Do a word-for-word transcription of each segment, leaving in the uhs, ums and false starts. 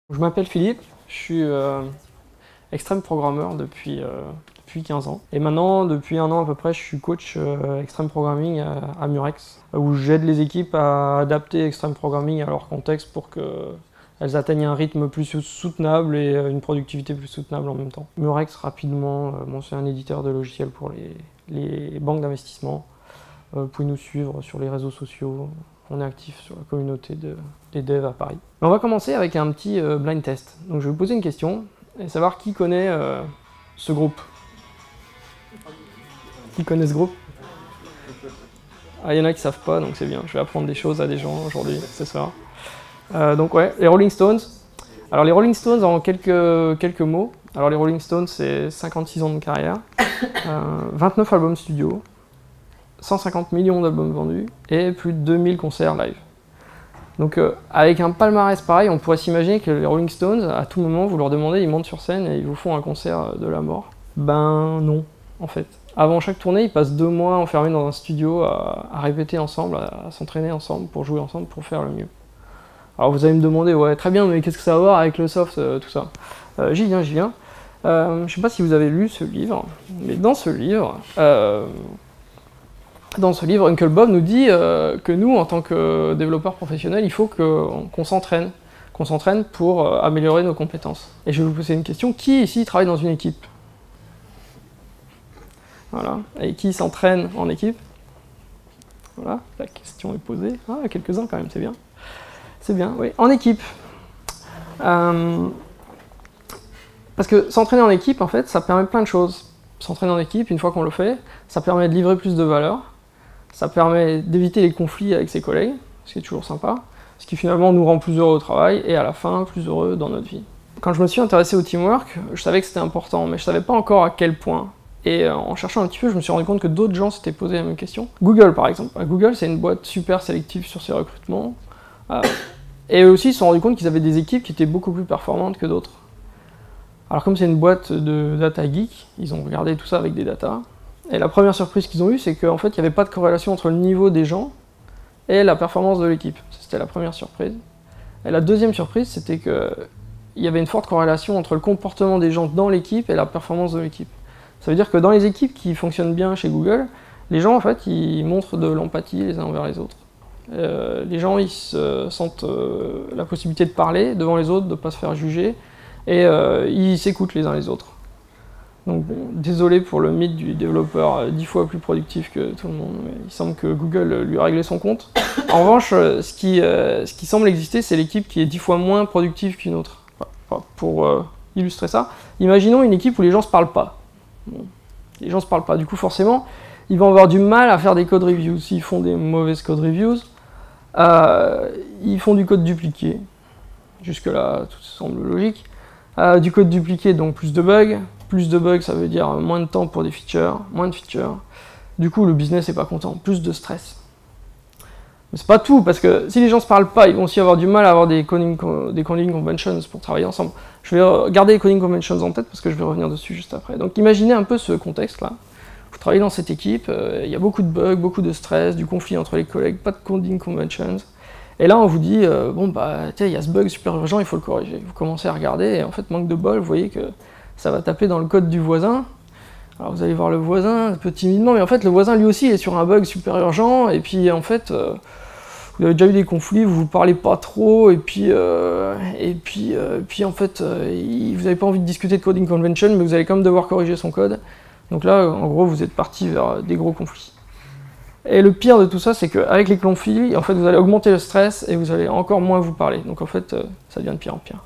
Je m'appelle Philippe, je suis euh, extrême programmeur depuis, euh, depuis quinze ans. Et maintenant, depuis un an à peu près, je suis coach euh, extreme programming à, à Murex, où j'aide les équipes à adapter extreme programming à leur contexte pour qu'elles atteignent un rythme plus soutenable et une productivité plus soutenable en même temps. Murex, rapidement, euh, bon, c'est un éditeur de logiciels pour les, les banques d'investissement. Euh, vous pouvez nous suivre sur les réseaux sociaux. On est actif sur la communauté de, des devs à Paris. On va commencer avec un petit euh, blind test. Donc je vais vous poser une question et savoir qui connaît euh, ce groupe. Qui connaît ce groupe? Ah, il y en a qui savent pas, donc c'est bien. Je vais apprendre des choses à des gens aujourd'hui, ce soir. Euh, donc ouais, les Rolling Stones. Alors les Rolling Stones en quelques, quelques mots. Alors les Rolling Stones, c'est cinquante-six ans de carrière, euh, vingt-neuf albums studio, cent cinquante millions d'albums vendus et plus de deux mille concerts live. Donc euh, avec un palmarès pareil, on pourrait s'imaginer que les Rolling Stones, à tout moment, vous leur demandez, ils montent sur scène et ils vous font un concert de la mort. Ben non, en fait. Avant chaque tournée, ils passent deux mois enfermés dans un studio à, à répéter ensemble, à, à s'entraîner ensemble, pour jouer ensemble, pour faire le mieux. Alors vous allez me demander, ouais, très bien, mais qu'est-ce que ça a à voir avec le soft, euh, tout ça? euh, J'y viens, j'y viens. Euh, je ne sais pas si vous avez lu ce livre, mais dans ce livre, euh, Dans ce livre, Uncle Bob nous dit euh, que nous, en tant que développeurs professionnels, il faut qu'on qu'on s'entraîne, qu'on s'entraîne pour euh, améliorer nos compétences. Et je vais vous poser une question, qui ici travaille dans une équipe? Voilà, et qui s'entraîne en équipe? Voilà, la question est posée. Ah, quelques-uns quand même, c'est bien. C'est bien, oui, en équipe. Euh, parce que s'entraîner en équipe, en fait, ça permet plein de choses. S'entraîner en équipe, une fois qu'on le fait, ça permet de livrer plus de valeur. Ça permet d'éviter les conflits avec ses collègues, ce qui est toujours sympa, ce qui finalement nous rend plus heureux au travail et à la fin plus heureux dans notre vie. Quand je me suis intéressé au teamwork, je savais que c'était important, mais je savais pas encore à quel point. Et en cherchant un petit peu, je me suis rendu compte que d'autres gens s'étaient posé la même question. Google par exemple. Google, c'est une boîte super sélective sur ses recrutements. Euh, et eux aussi, ils se sont rendus compte qu'ils avaient des équipes qui étaient beaucoup plus performantes que d'autres. Alors comme c'est une boîte de data geek, ils ont regardé tout ça avec des datas. Et la première surprise qu'ils ont eue, c'est qu'en fait, il n'y avait pas de corrélation entre le niveau des gens et la performance de l'équipe. C'était la première surprise. Et la deuxième surprise, c'était qu'il y avait une forte corrélation entre le comportement des gens dans l'équipe et la performance de l'équipe. Ça veut dire que dans les équipes qui fonctionnent bien chez Google, les gens, en fait, ils montrent de l'empathie les uns envers les autres. Euh, les gens, ils se sentent euh, la possibilité de parler devant les autres, de ne pas se faire juger, et euh, ils s'écoutent les uns les autres. Donc bon, désolé pour le mythe du développeur dix fois plus productif que tout le monde, mais il semble que Google lui a réglé son compte. En revanche, ce qui, euh, ce qui semble exister, c'est l'équipe qui est dix fois moins productive qu'une autre. Enfin, pour euh, illustrer ça, imaginons une équipe où les gens se parlent pas. Bon, les gens se parlent pas, du coup forcément, ils vont avoir du mal à faire des code reviews. S'ils font des mauvaises code reviews, euh, ils font du code dupliqué. Jusque-là, tout semble logique. Euh, du code dupliqué, donc plus de bugs. Plus de bugs, ça veut dire moins de temps pour des features, moins de features. Du coup, le business n'est pas content, plus de stress. Mais c'est pas tout, parce que si les gens se parlent pas, ils vont aussi avoir du mal à avoir des coding, des coding conventions pour travailler ensemble. Je vais garder les coding conventions en tête, parce que je vais revenir dessus juste après. Donc imaginez un peu ce contexte-là. Vous travaillez dans cette équipe, euh, il y a beaucoup de bugs, beaucoup de stress, du conflit entre les collègues, pas de coding conventions. Et là, on vous dit, euh, bon bah, tiens, il y a ce bug super urgent, il faut le corriger. Vous commencez à regarder, et en fait, manque de bol, vous voyez que ça va taper dans le code du voisin. Alors vous allez voir le voisin un peu timidement, mais en fait le voisin lui aussi est sur un bug super urgent, et puis en fait euh, vous avez déjà eu des conflits, vous vous parlez pas trop, et puis euh, et puis, euh, puis en fait euh, vous n'avez pas envie de discuter de coding convention, mais vous allez quand même devoir corriger son code. Donc là, en gros, vous êtes parti vers des gros conflits. Et le pire de tout ça, c'est qu'avec les conflits, en fait, vous allez augmenter le stress et vous allez encore moins vous parler. Donc en fait, euh, ça devient de pire en pire.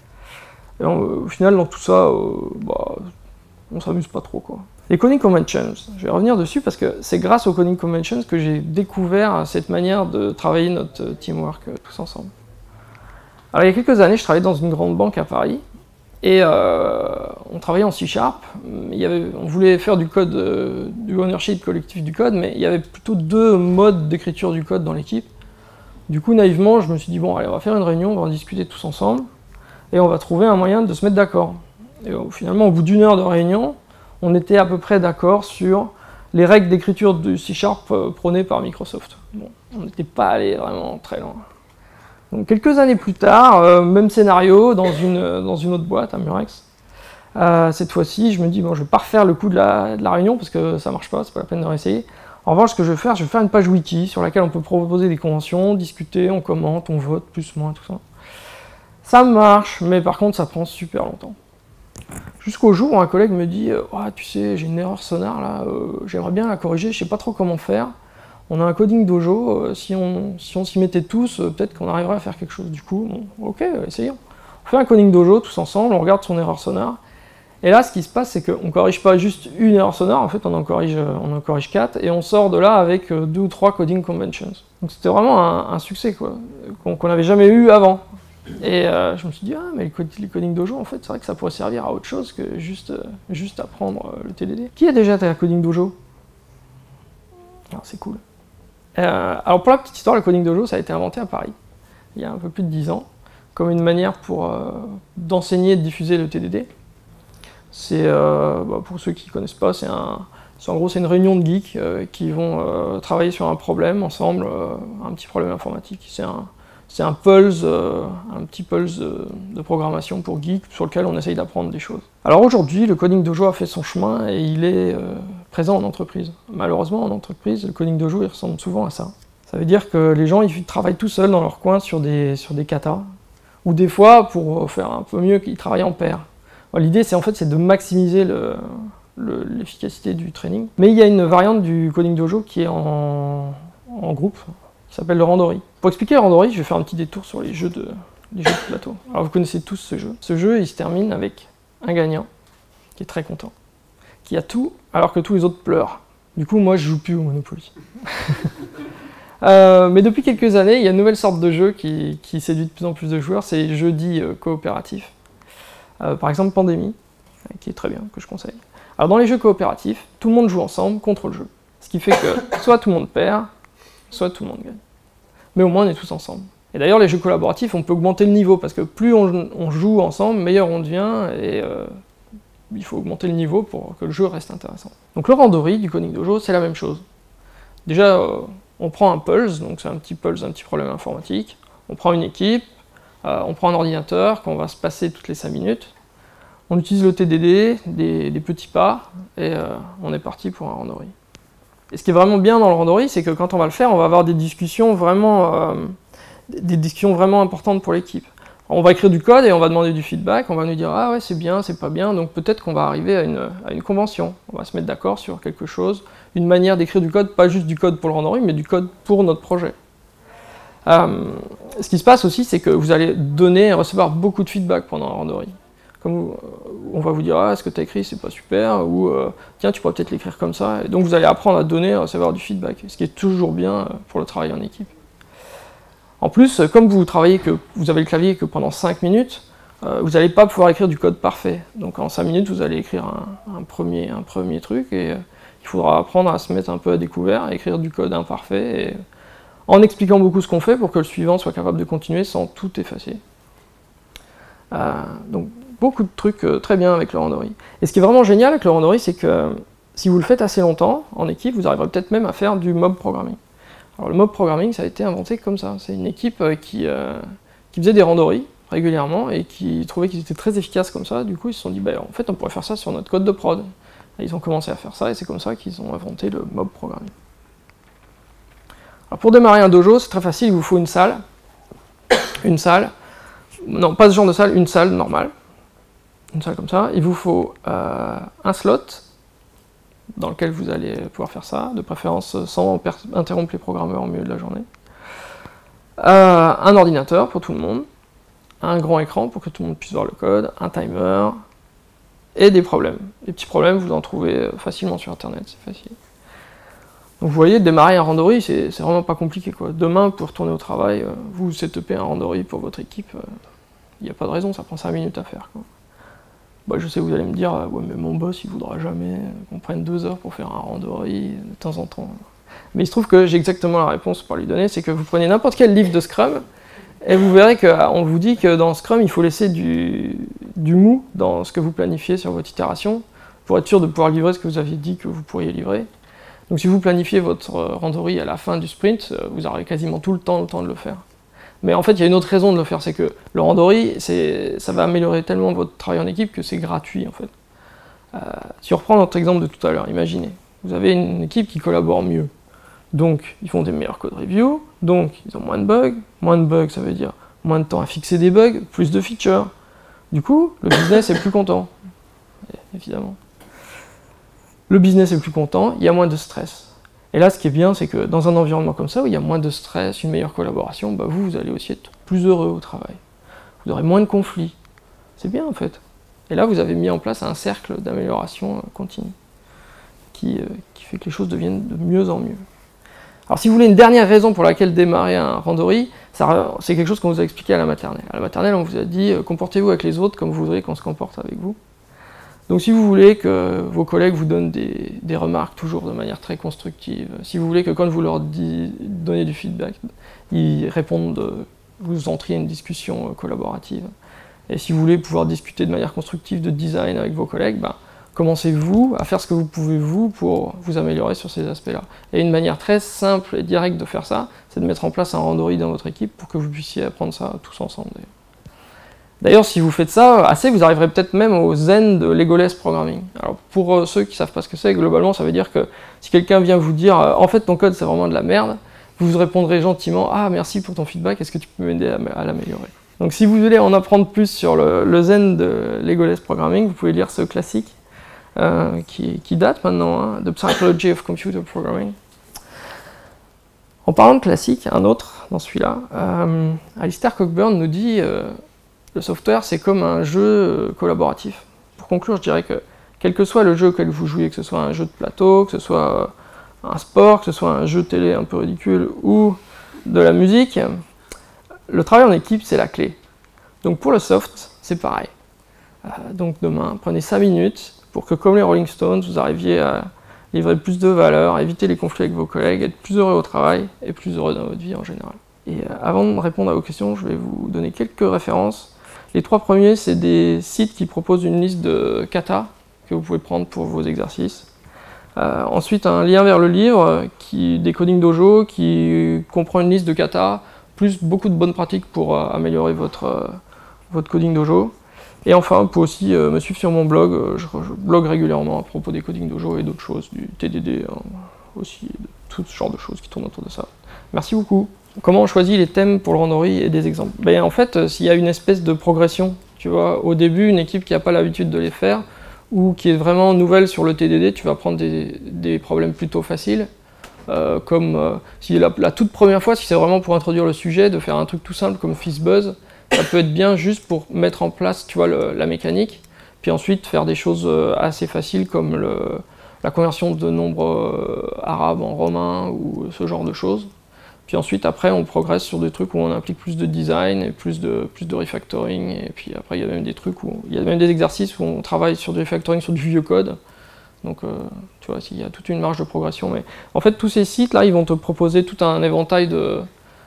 Et on, au final, dans tout ça, euh, bah, on s'amuse pas trop, quoi. Les coding conventions, je vais revenir dessus parce que c'est grâce aux coding conventions que j'ai découvert cette manière de travailler notre teamwork euh, tous ensemble. Alors il y a quelques années, je travaillais dans une grande banque à Paris et euh, on travaillait en C Sharp. Il y avait, on voulait faire du code, euh, du ownership collectif du code, mais il y avait plutôt deux modes d'écriture du code dans l'équipe. Du coup, naïvement, je me suis dit, bon, allez, on va faire une réunion, on va en discuter tous ensemble. Et on va trouver un moyen de se mettre d'accord. Et euh, finalement, au bout d'une heure de réunion, on était à peu près d'accord sur les règles d'écriture du C Sharp euh, prônées par Microsoft. Bon, on n'était pas allé vraiment très loin. Donc quelques années plus tard, euh, même scénario dans une, dans une autre boîte, à Murex. Euh, cette fois-ci, je me dis, bon, je vais pas refaire le coup de la, de la réunion parce que ça marche pas, c'est pas la peine de réessayer. En revanche, ce que je vais faire, je vais faire une page wiki sur laquelle on peut proposer des conventions, discuter, on commente, on vote, plus, moins, tout ça. Ça marche, mais par contre, ça prend super longtemps. Jusqu'au jour où un collègue me dit, oh, tu sais, j'ai une erreur sonar là, euh, j'aimerais bien la corriger, je sais pas trop comment faire. On a un coding dojo, euh, si on si on s'y mettait tous, euh, peut-être qu'on arriverait à faire quelque chose. Du coup, bon, ok, essayons. On fait un coding dojo tous ensemble, on regarde son erreur sonar. Et là, ce qui se passe, c'est qu'on ne corrige pas juste une erreur sonore, en fait, on en corrige, on en corrige quatre, et on sort de là avec deux ou trois coding conventions. Donc c'était vraiment un, un succès, quoi, qu'on n'avait jamais eu avant. Et euh, je me suis dit, ah, mais les coding dojo, en fait, c'est vrai que ça pourrait servir à autre chose que juste, euh, juste apprendre euh, le T D D. Qui a déjà été à coding dojo? C'est cool. Euh, alors pour la petite histoire, le coding dojo, ça a été inventé à Paris, il y a un peu plus de dix ans, comme une manière pour euh, d'enseigner et de diffuser le T D D. C'est, euh, bah, pour ceux qui ne connaissent pas, c'est un, en gros c'est une réunion de geeks euh, qui vont euh, travailler sur un problème ensemble, euh, un petit problème informatique. C'est un, c'est un pulse, euh, un petit pulse de, de programmation pour geeks sur lequel on essaye d'apprendre des choses. Alors aujourd'hui, le coding dojo a fait son chemin et il est euh, présent en entreprise. Malheureusement, en entreprise, le coding dojo il ressemble souvent à ça. Ça veut dire que les gens ils travaillent tout seuls dans leur coin sur des, sur des katas, ou des fois, pour faire un peu mieux, ils travaillent en pair. L'idée, c'est en fait, c'est de maximiser l'efficacité du training. Mais il y a une variante du coding dojo qui est en, en groupe, qui s'appelle le randori. Pour expliquer le randori, je vais faire un petit détour sur les jeux de, les jeux de plateau. Alors vous connaissez tous ce jeu. Ce jeu, il se termine avec un gagnant qui est très content, qui a tout, alors que tous les autres pleurent. Du coup, moi, je joue plus au Monopoly. euh, mais depuis quelques années, il y a une nouvelle sorte de jeu qui, qui séduit de plus en plus de joueurs, c'est les jeux dits euh, coopératifs. Euh, par exemple Pandémie, qui est très bien, que je conseille. Alors dans les jeux coopératifs, tout le monde joue ensemble contre le jeu. Ce qui fait que soit tout le monde perd, soit tout le monde gagne. Mais au moins on est tous ensemble. Et d'ailleurs les jeux collaboratifs, on peut augmenter le niveau, parce que plus on, on joue ensemble, meilleur on devient, et euh, il faut augmenter le niveau pour que le jeu reste intéressant. Donc le randori du coding dojo, c'est la même chose. Déjà, euh, on prend un pulse, donc c'est un petit pulse, un petit problème informatique, on prend une équipe, Euh, on prend un ordinateur qu'on va se passer toutes les cinq minutes, on utilise le T D D, des, des petits pas, et euh, on est parti pour un randori. Et ce qui est vraiment bien dans le randori, c'est que quand on va le faire, on va avoir des discussions vraiment, euh, des discussions vraiment importantes pour l'équipe. On va écrire du code et on va demander du feedback, on va nous dire « Ah ouais, c'est bien, c'est pas bien », donc peut-être qu'on va arriver à une, à une convention. On va se mettre d'accord sur quelque chose, une manière d'écrire du code, pas juste du code pour le randori, mais du code pour notre projet. Euh, ce qui se passe aussi, c'est que vous allez donner et recevoir beaucoup de feedback pendant un randori. Comme vous, on va vous dire, ah, ce que tu as écrit, c'est pas super, ou euh, tiens, tu pourrais peut-être l'écrire comme ça. Et donc vous allez apprendre à donner et recevoir du feedback, ce qui est toujours bien pour le travail en équipe. En plus, comme vous travaillez que vous avez le clavier que pendant cinq minutes, euh, vous n'allez pas pouvoir écrire du code parfait. Donc en cinq minutes, vous allez écrire un, un, premier, un premier truc, et euh, il faudra apprendre à se mettre un peu à découvert, à écrire du code imparfait, et, en expliquant beaucoup ce qu'on fait pour que le suivant soit capable de continuer sans tout effacer. Euh, donc beaucoup de trucs euh, très bien avec le randori. Et ce qui est vraiment génial avec le randori, c'est que euh, si vous le faites assez longtemps, en équipe, vous arriverez peut-être même à faire du mob programming. Alors le mob programming, ça a été inventé comme ça. C'est une équipe euh, qui, euh, qui faisait des randoris régulièrement et qui trouvait qu'ils étaient très efficaces comme ça. Du coup, ils se sont dit, bah, en fait, on pourrait faire ça sur notre code de prod. Et ils ont commencé à faire ça, et c'est comme ça qu'ils ont inventé le mob programming. Alors pour démarrer un dojo, c'est très facile, il vous faut une salle. Une salle. Non, pas ce genre de salle, une salle normale. Une salle comme ça. Il vous faut euh, un slot dans lequel vous allez pouvoir faire ça, de préférence sans interrompre les programmeurs au milieu de la journée. Euh, un ordinateur pour tout le monde. Un grand écran pour que tout le monde puisse voir le code. Un timer. Et des problèmes. Les petits problèmes, vous en trouvez facilement sur Internet, c'est facile. Donc vous voyez, démarrer un randori, c'est vraiment pas compliqué, quoi. Demain, pour retourner au travail, euh, vous setupez un randori pour votre équipe, il euh, n'y a pas de raison, ça prend cinq minutes à faire, quoi. Bah, je sais, vous allez me dire, euh, ouais, mais mon boss, il voudra jamais qu'on prenne deux heures pour faire un randori de temps en temps. Mais il se trouve que j'ai exactement la réponse pour lui donner, c'est que vous prenez n'importe quel livre de Scrum, et vous verrez qu'on vous dit que dans Scrum, il faut laisser du, du mou dans ce que vous planifiez sur votre itération, pour être sûr de pouvoir livrer ce que vous aviez dit que vous pourriez livrer. Donc si vous planifiez votre randori à la fin du sprint, vous aurez quasiment tout le temps, le temps de le faire. Mais en fait, il y a une autre raison de le faire, c'est que le Randori, ça va améliorer tellement votre travail en équipe que c'est gratuit, en fait. Euh, si on reprend notre exemple de tout à l'heure, imaginez, vous avez une équipe qui collabore mieux. Donc, ils font des meilleurs code reviews, donc ils ont moins de bugs. Moins de bugs, ça veut dire moins de temps à fixer des bugs, plus de features. Du coup, le business est plus content, évidemment. Le business est plus content, il y a moins de stress. Et là, ce qui est bien, c'est que dans un environnement comme ça, où il y a moins de stress, une meilleure collaboration, bah vous, vous allez aussi être plus heureux au travail. Vous aurez moins de conflits. C'est bien, en fait. Et là, vous avez mis en place un cercle d'amélioration continue, qui, euh, qui fait que les choses deviennent de mieux en mieux. Alors, si vous voulez une dernière raison pour laquelle démarrer un Randori, c'est quelque chose qu'on vous a expliqué à la maternelle. À la maternelle, on vous a dit, euh, comportez-vous avec les autres comme vous voudrez qu'on se comporte avec vous. Donc si vous voulez que vos collègues vous donnent des, des remarques toujours de manière très constructive, si vous voulez que quand vous leur dit, donnez du feedback, ils répondent, euh, vous entriez une discussion euh, collaborative, et si vous voulez pouvoir discuter de manière constructive de design avec vos collègues, ben, commencez-vous à faire ce que vous pouvez vous pour vous améliorer sur ces aspects-là. Et une manière très simple et directe de faire ça, c'est de mettre en place un Randori dans votre équipe pour que vous puissiez apprendre ça tous ensemble. D'ailleurs, si vous faites ça assez, vous arriverez peut-être même au zen de Legoless Programming. Alors, pour euh, ceux qui ne savent pas ce que c'est, globalement, ça veut dire que si quelqu'un vient vous dire euh, « En fait, ton code, c'est vraiment de la merde », vous vous répondrez gentiment « Ah, merci pour ton feedback, est-ce que tu peux m'aider à, à l'améliorer ?» Donc, si vous voulez en apprendre plus sur le, le zen de Legoless Programming, vous pouvez lire ce classique euh, qui, qui date maintenant, hein, The Psychology of Computer Programming. En parlant de classique, un autre dans celui-là, euh, Alistair Cockburn nous dit euh, le software, c'est comme un jeu collaboratif. Pour conclure, je dirais que quel que soit le jeu auquel vous jouez, que ce soit un jeu de plateau, que ce soit un sport, que ce soit un jeu télé un peu ridicule ou de la musique, le travail en équipe, c'est la clé. Donc pour le soft, c'est pareil. Euh, donc demain, prenez cinq minutes pour que, comme les Rolling Stones, vous arriviez à livrer plus de valeur, éviter les conflits avec vos collègues, être plus heureux au travail et plus heureux dans votre vie en général. Et euh, avant de répondre à vos questions, je vais vous donner quelques références. Les trois premiers, c'est des sites qui proposent une liste de kata que vous pouvez prendre pour vos exercices. Euh, ensuite, un lien vers le livre qui, des Coding Dojo qui comprend une liste de kata, plus beaucoup de bonnes pratiques pour euh, améliorer votre, euh, votre Coding Dojo. Et enfin, vous pouvez aussi euh, me suivre sur mon blog. Euh, je, je blogue régulièrement à propos des Coding Dojo et d'autres choses, du T D D, hein, aussi, de tout ce genre de choses qui tournent autour de ça. Merci beaucoup. Comment on choisit les thèmes pour le Randori et des exemples? Ben, en fait, s'il y a une espèce de progression, tu vois, au début, une équipe qui n'a pas l'habitude de les faire, ou qui est vraiment nouvelle sur le T D D, tu vas prendre des, des problèmes plutôt faciles, euh, comme euh, si la, la toute première fois, si c'est vraiment pour introduire le sujet, de faire un truc tout simple comme FizzBuzz, ça peut être bien juste pour mettre en place, tu vois, le, la mécanique, puis ensuite faire des choses assez faciles comme le, la conversion de nombres euh, arabes en romain, ou ce genre de choses. Puis ensuite, après, on progresse sur des trucs où on implique plus de design et plus de, plus de refactoring. Et puis après, il y a même des trucs où il y a même des exercices où on travaille sur du refactoring sur du vieux code. Donc, euh, tu vois, il y a toute une marge de progression. Mais en fait, tous ces sites-là, ils vont te proposer tout un éventail de,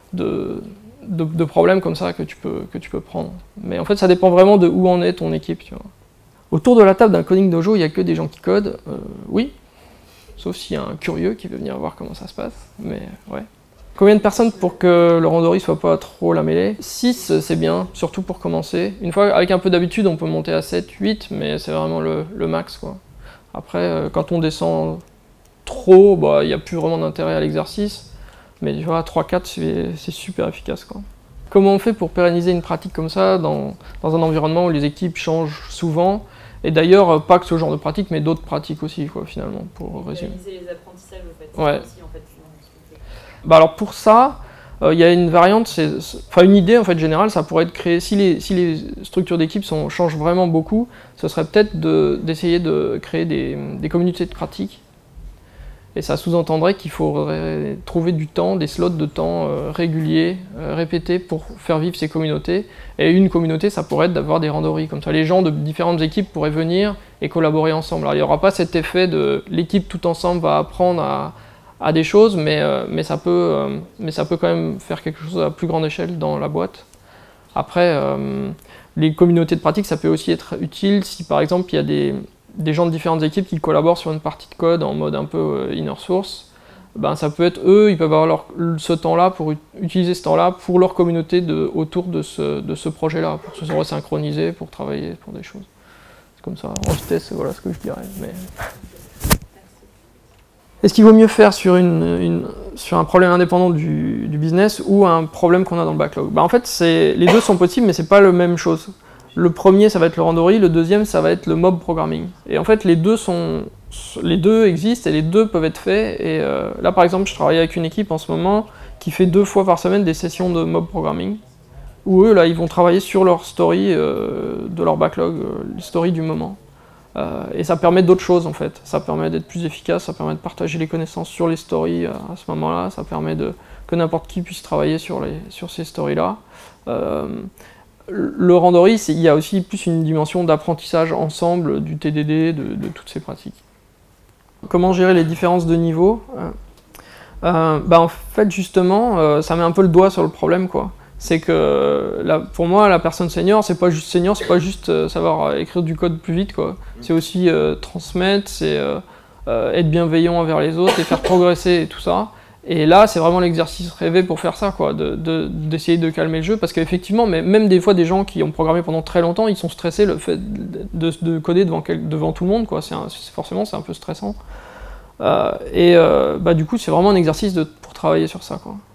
de, de, de problèmes comme ça que tu, peux, que tu peux prendre. Mais en fait, ça dépend vraiment de où en est ton équipe. Tu vois. Autour de la table d'un Coding Dojo, il n'y a que des gens qui codent. Euh, oui, sauf s'il y a un curieux qui veut venir voir comment ça se passe. Mais ouais. Combien de personnes pour que le Randori soit pas trop la mêlée? six, c'est bien, surtout pour commencer. Une fois, avec un peu d'habitude, on peut monter à sept, huit, mais c'est vraiment le, le max, quoi. Après, euh, quand on descend trop, bah, il n'y a plus vraiment d'intérêt à l'exercice. Mais tu vois, trois, quatre, c'est super efficace, quoi. Comment on fait pour pérenniser une pratique comme ça dans, dans un environnement où les équipes changent souvent? Et d'ailleurs, pas que ce genre de pratique, mais d'autres pratiques aussi, quoi, finalement, pour résumer. Pérenniser les apprentissages, en fait. Ouais. Aussi, en fait. Bah alors pour ça, il euh, y a une variante, enfin une idée en fait générale, ça pourrait être créé, si les, si les structures d'équipe changent vraiment beaucoup, ce serait peut-être d'essayer de, de créer des, des communautés de pratique. Et ça sous-entendrait qu'il faudrait trouver du temps, des slots de temps euh, réguliers, euh, répétés pour faire vivre ces communautés. Et une communauté, ça pourrait être d'avoir des randoris. Comme ça, les gens de différentes équipes pourraient venir et collaborer ensemble. Alors il n'y aura pas cet effet de l'équipe tout ensemble va apprendre à à des choses, mais, euh, mais, ça peut, euh, mais ça peut quand même faire quelque chose à plus grande échelle dans la boîte. Après, euh, les communautés de pratique, ça peut aussi être utile si par exemple il y a des, des gens de différentes équipes qui collaborent sur une partie de code en mode un peu euh, inner source. ben, ça peut être eux, ils peuvent avoir leur, ce temps-là pour utiliser ce temps-là pour leur communauté de, autour de ce, de ce projet-là, pour se resynchroniser, pour travailler pour des choses. C'est comme ça, en vitesse, voilà ce que je dirais. Mais... Est-ce qu'il vaut mieux faire sur, une, une, sur un problème indépendant du, du business ou un problème qu'on a dans le backlog? Ben, en fait, les deux sont possibles, mais c'est pas la même chose. Le premier, ça va être le Randori, le deuxième, ça va être le mob programming. Et en fait, les deux, sont, les deux existent et les deux peuvent être faits. Et euh, là, par exemple, je travaille avec une équipe en ce moment qui fait deux fois par semaine des sessions de mob programming, où eux, là, ils vont travailler sur leur story euh, de leur backlog, euh, les stories du moment. Euh, et ça permet d'autres choses, en fait. Ça permet d'être plus efficace, ça permet de partager les connaissances sur les stories euh, à ce moment-là, ça permet de, que n'importe qui puisse travailler sur, les, sur ces stories-là. Euh, Le Randori, il y a aussi plus une dimension d'apprentissage ensemble du T D D, de, de toutes ces pratiques. Comment gérer les différences de niveau? euh, bah En fait, justement, euh, ça met un peu le doigt sur le problème, quoi. C'est que, là, pour moi, la personne senior, c'est pas juste senior, c'est pas juste euh, savoir écrire du code plus vite, quoi. C'est aussi euh, transmettre, c'est euh, euh, être bienveillant envers les autres et faire progresser et tout ça. Et là, c'est vraiment l'exercice rêvé pour faire ça, quoi, d'essayer de, de, de calmer le jeu, parce qu'effectivement, même des fois, des gens qui ont programmé pendant très longtemps, ils sont stressés le fait de, de coder devant, quel, devant tout le monde, quoi. C'est forcément, c'est un peu stressant. Euh, et euh, bah, du coup, c'est vraiment un exercice de, pour travailler sur ça, quoi.